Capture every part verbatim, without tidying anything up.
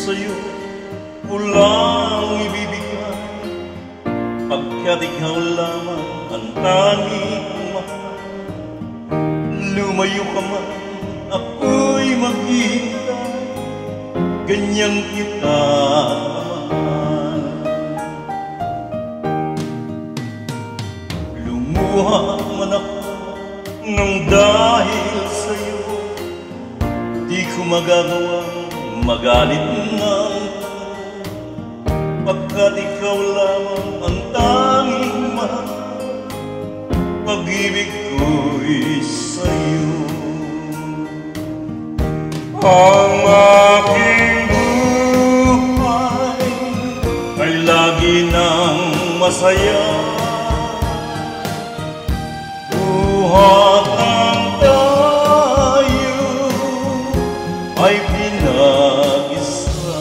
sa'yo walang ibibigay, pagkat ikaw lamang ang tanging mahal. Lumayo ka man, ako'y maghihintay, ganyan kita mahal. Lumuha man ako nang dahil sa'yo, di ko magagawang magalit ng pagkat ikaw lamang ang tanging mahal. Pag-ibig ko'y sa'yo. Ang aking buhay ay lagi nang masaya, buhat ang tayo ay pinag-isa.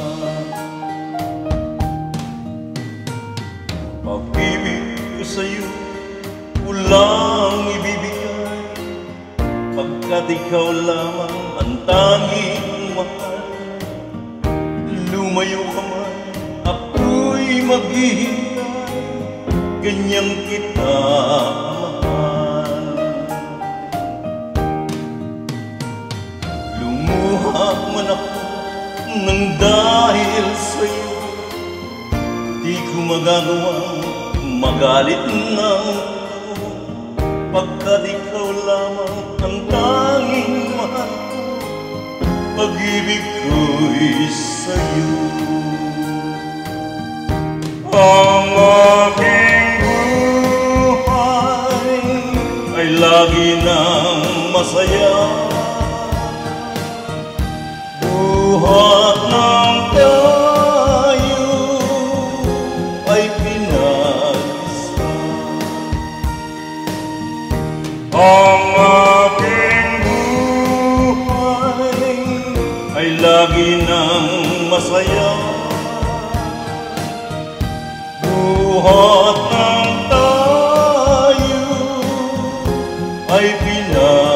Pag-ibig ko sa'yo walang ibibigay, pagkat ikaw lamang ang tanging mahal. Lumayo ka man, ako'y maghihintay, ganyan kita mahal. Lumuha man ako nang dahil sa'yo, di ko magagawang magalit ng pagkat ikaw lamang ang tanging mahal. Pag-ibig ko'y sa'yo. Ang aking buhay ay lagi nang masaya, buhat ng tayo ay pinag-isa. Ang aking buhay ay lagi nang masaya, buhat ng tayo ay pinag-isa.